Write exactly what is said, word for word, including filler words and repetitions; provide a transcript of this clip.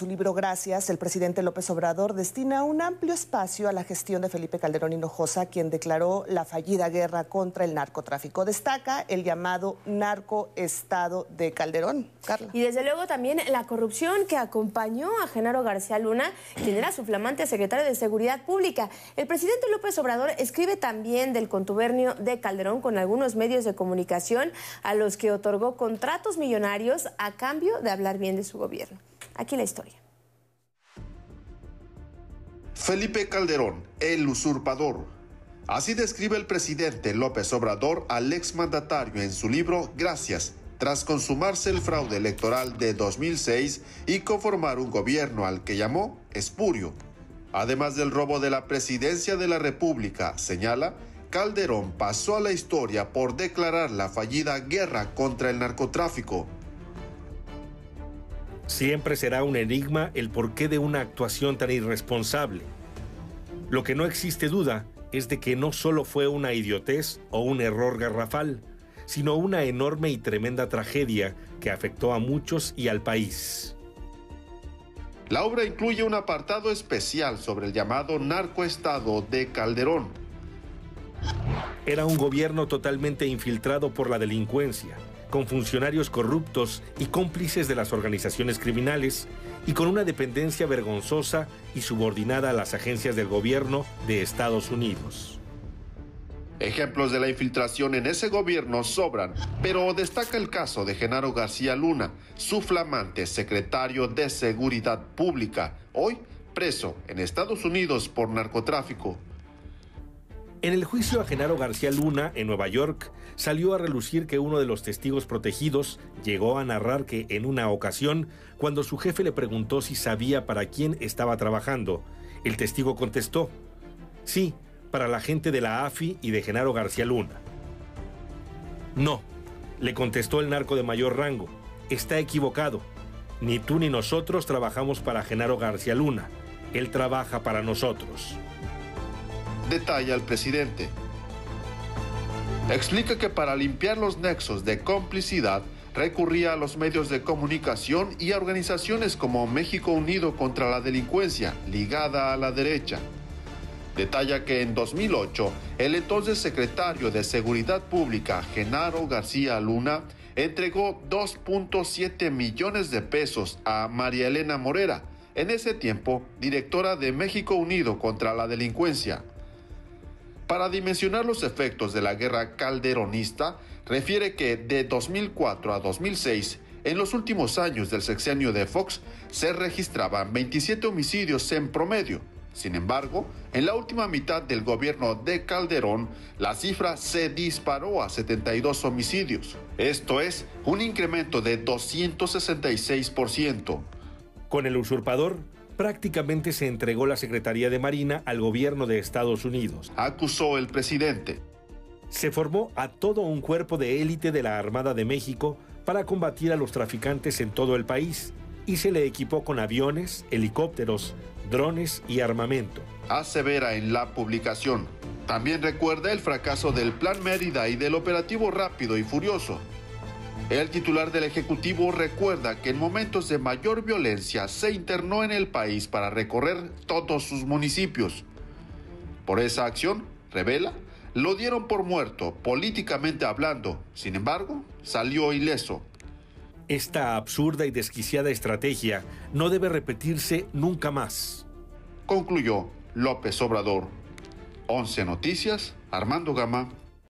su libro Gracias, el presidente López Obrador destina un amplio espacio a la gestión de Felipe Calderón Hinojosa, quien declaró la fallida guerra contra el narcotráfico. Destaca el llamado narcoestado de Calderón. Carla. Y desde luego también la corrupción que acompañó a Genaro García Luna, quien era su flamante secretario de Seguridad Pública. El presidente López Obrador escribe también del contubernio de Calderón con algunos medios de comunicación a los que otorgó contratos millonarios a cambio de hablar bien de su gobierno. Aquí la historia. Felipe Calderón, el usurpador. Así describe el presidente López Obrador al exmandatario en su libro Gracias, tras consumarse el fraude electoral de dos mil seis y conformar un gobierno al que llamó espurio. Además del robo de la presidencia de la República, señala, Calderón pasó a la historia por declarar la fallida guerra contra el narcotráfico. Siempre será un enigma el porqué de una actuación tan irresponsable. Lo que no existe duda es de que no solo fue una idiotez o un error garrafal, sino una enorme y tremenda tragedia que afectó a muchos y al país. La obra incluye un apartado especial sobre el llamado narcoestado de Calderón. Era un gobierno totalmente infiltrado por la delincuencia, con funcionarios corruptos y cómplices de las organizaciones criminales, y con una dependencia vergonzosa y subordinada a las agencias del gobierno de Estados Unidos. Ejemplos de la infiltración en ese gobierno sobran, pero destaca el caso de Genaro García Luna, su flamante secretario de Seguridad Pública, hoy preso en Estados Unidos por narcotráfico. En el juicio a Genaro García Luna, en Nueva York, salió a relucir que uno de los testigos protegidos llegó a narrar que en una ocasión, cuando su jefe le preguntó si sabía para quién estaba trabajando, el testigo contestó, sí, para la gente de la A F I y de Genaro García Luna. No, le contestó el narco de mayor rango, está equivocado. Ni tú ni nosotros trabajamos para Genaro García Luna, él trabaja para nosotros. Detalla el presidente. Explica que para limpiar los nexos de complicidad recurría a los medios de comunicación y a organizaciones como México Unido contra la Delincuencia, ligada a la derecha. Detalla que en dos mil ocho, el entonces secretario de Seguridad Pública, Genaro García Luna, entregó dos punto siete millones de pesos a María Elena Morera, en ese tiempo directora de México Unido contra la Delincuencia. Para dimensionar los efectos de la guerra calderonista, refiere que de dos mil cuatro a dos mil seis, en los últimos años del sexenio de Fox, se registraban veintisiete homicidios en promedio. Sin embargo, en la última mitad del gobierno de Calderón, la cifra se disparó a setenta y dos homicidios. Esto es un incremento de doscientos sesenta y seis por ciento. Con el usurpador, prácticamente se entregó la Secretaría de Marina al gobierno de Estados Unidos, acusó el presidente. Se formó a todo un cuerpo de élite de la Armada de México para combatir a los traficantes en todo el país y se le equipó con aviones, helicópteros, drones y armamento. Asevera en la publicación. También recuerda el fracaso del Plan Mérida y del Operativo Rápido y Furioso. El titular del Ejecutivo recuerda que en momentos de mayor violencia se internó en el país para recorrer todos sus municipios. Por esa acción, revela, lo dieron por muerto, políticamente hablando. Sin embargo, salió ileso. Esta absurda y desquiciada estrategia no debe repetirse nunca más, concluyó López Obrador. once Noticias, Armando Gama.